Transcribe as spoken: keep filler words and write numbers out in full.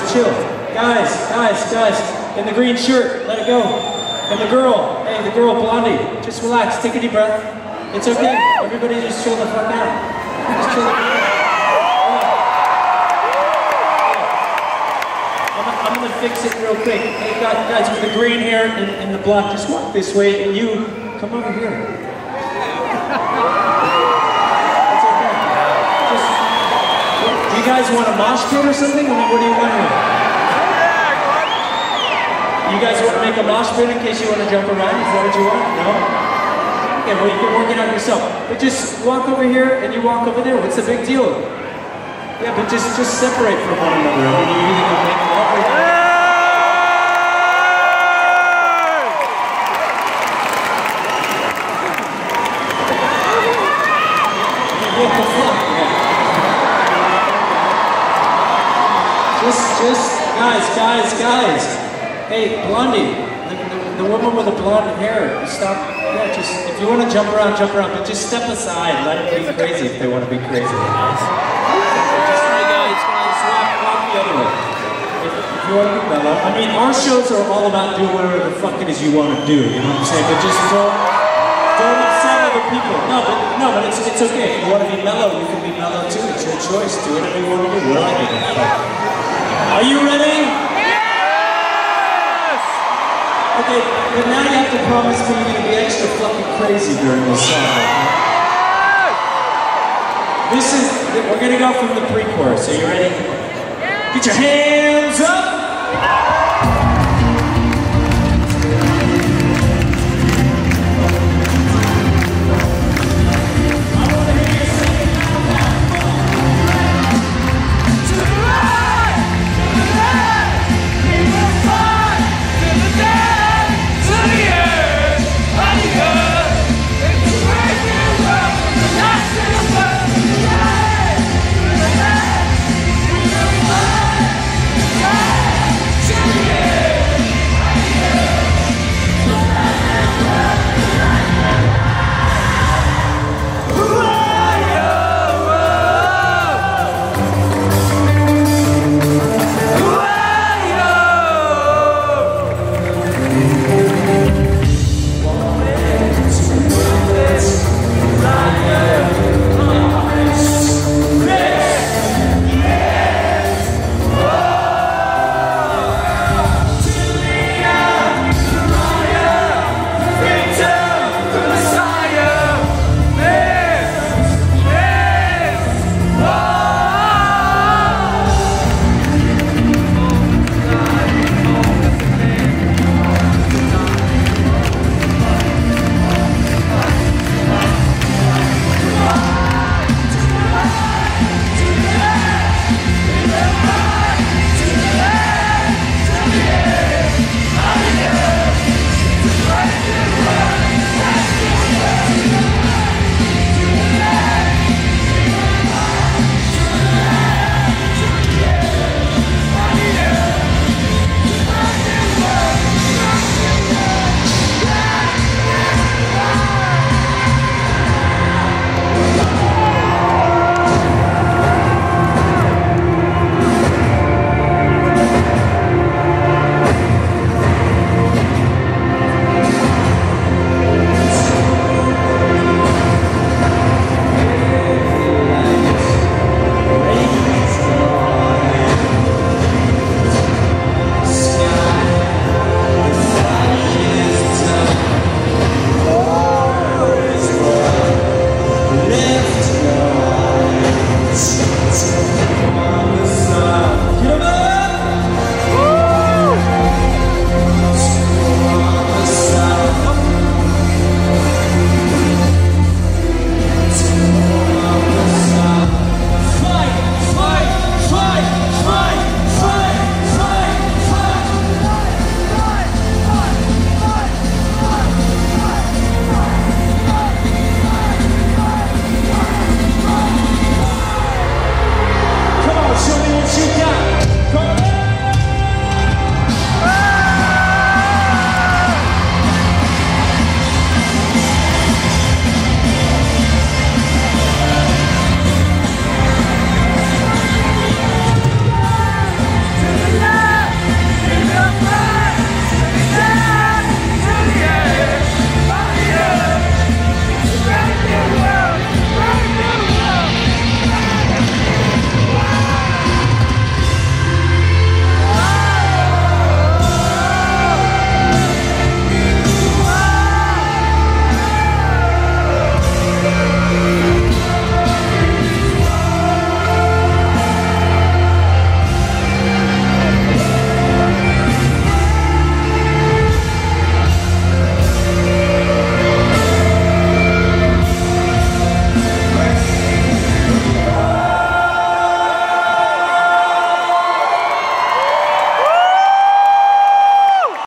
chill. Guys, guys, guys, in the green shirt, let it go. And the girl, hey, the girl, Blondie, just relax, take a deep breath. It's okay, everybody just chill the fuck out. Just chill the fuck out. I'm gonna fix it real quick. Hey guys, guys with the green hair and, and the blonde, just walk this way, and you, come over here. It's okay. Just, do you guys want a mosh pit or something? I mean, what do you want here? You guys want to make a mosh pit in case you want to jump around? Is that what you want? No? Okay, well you can work it out yourself. But just walk over here and you walk over there. What's the big deal? Yeah, but just just separate from one another. I mean, you either can make love or you can... What the fuck? Just, just, guys, guys, guys. Hey, Blondie, the, the, the woman with the blonde hair, stop. Yeah, just, if you want to jump around, jump around, but just step aside. Let them be crazy if they want to be crazy. Guys. Just, hey guys, guys, walk, walk the other way. If, if you want to be mellow. I mean, our shows are all about doing whatever the fuck it is you want to do, you know what I'm saying? But just don't, don't upset other people. No, but, no, but it's, it's okay. If you want to be mellow, you can be mellow too. It's your choice. Do whatever you want to do. We're not doing that. Are you ready? Okay, but now you have to promise me you're going to be extra fucking crazy during this song. This is, we're going to go from the pre-chorus. Are you ready? Get your hands up!